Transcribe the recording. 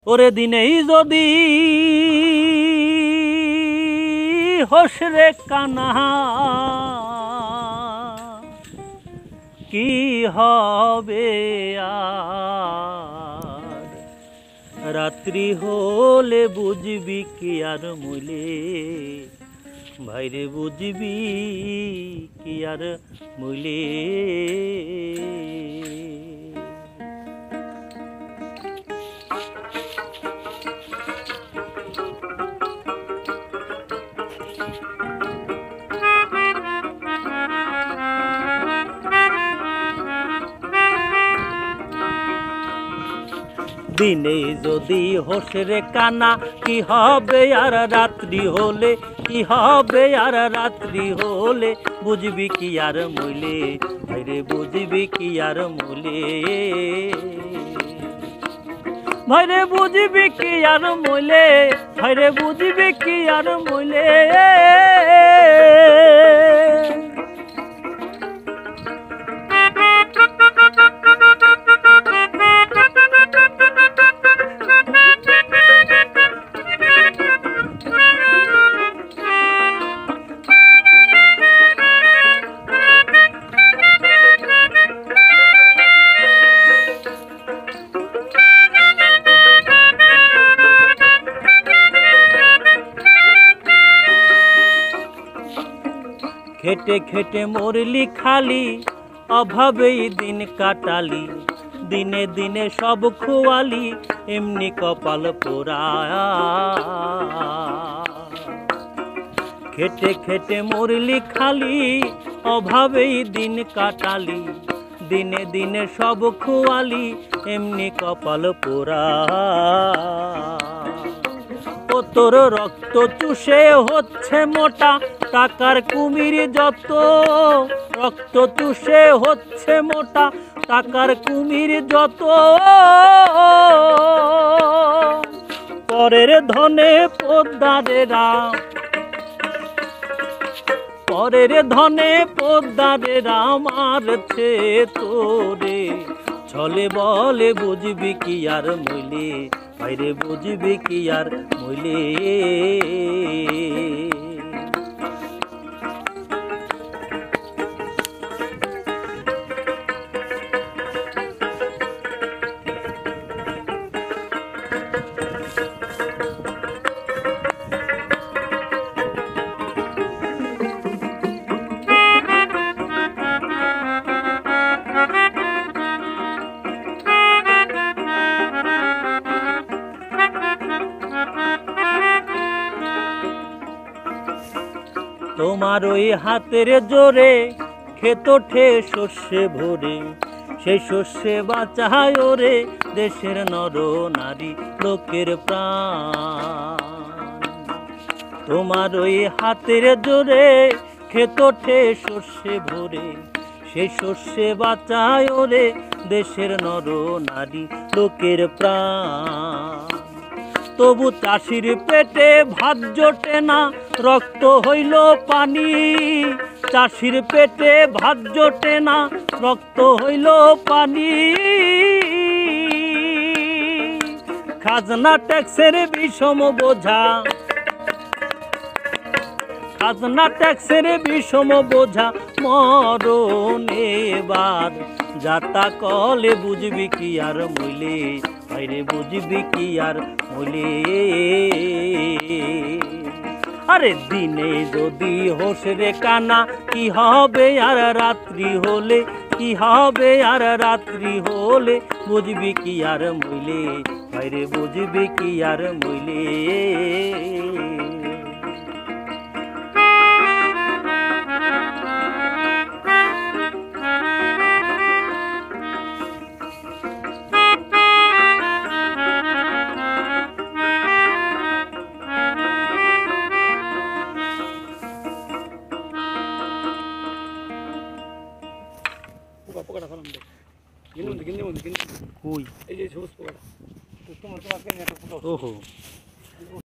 ওরে দিনেই যদি হোসরে কানা কি হবে আর রাত্রি হলে বুঝবি কি আর মইলে ভাইরে বুঝবি কি আর মইলে দিনে যদি হোসরে কানা কি হবে আর রাত্রি হলে কি হবে আর রাত্রি হলে বুঝবি কি আর মইলে ভাইরে বুঝবি কি আর মইলে ভাইরে বুঝবি কি আর মইলে ভাইরে বুঝবি কি আর মইলে খেটে খেটে মরলি খালি অভাবেই দিন কাটালি দিনে দিনে সব খোয়ালি এমনি কপাল পোড়া খেটে খেটে মরলি খালি অভাবেই দিন কাটালি দিনে দিনে সব খোয়ালি এমনি কপাল পোড়া ও তোর রক্ত চুষে হচ্ছে মোটা টাকার কুমির যত রক্ত চুষে হচ্ছে মোটা টাকার কুমির যত পরের ধনে পোদ্দারে রাম পরের ধনে পোদ্দারে রাম মারছে তোরে ছলে বলে বুঝবি কি আর মইলে ভাইরে বুঝবি কি আর মইলে তোমার ওই হাতের জোরে ক্ষেত ওঠে শস্যে ভরে সেই শস্যে বাঁচায় ওরে দেশের নর নারী লোকের প্রাণ তোমার ওই হাতের জোরে ক্ষেত ওঠে শস্যে ভরে সেই শস্যে বাঁচায় ওরে দেশের নর নারী লোকের প্রাণ তবু চাষির পেটে ভাত জোটে না রক্ত হইল পানি চাষির পেটে ভাত জোটে না রক্ত হইল পানি খাজনা ট্যাক্সের বিষম বোঝা খাজনা ট্যাক্সের বিষম বোঝা মরণ এবার যাতা কলে বুঝবি কি আর মইলে ভাইরে বুঝবি কি আর মইলে আরে দিনে যদি হোসরে কানা কি হবে আর রাত্রি হলে কি হবে আর রাত্রি হলে বুঝবি কি আর মইলে ভাইরে বুঝবি কি আর মইলে পোকাটা ফেলাম দেখ গিন্নি কই এই যে সবুজ পোকাটা তোমার তোমাকে ওহো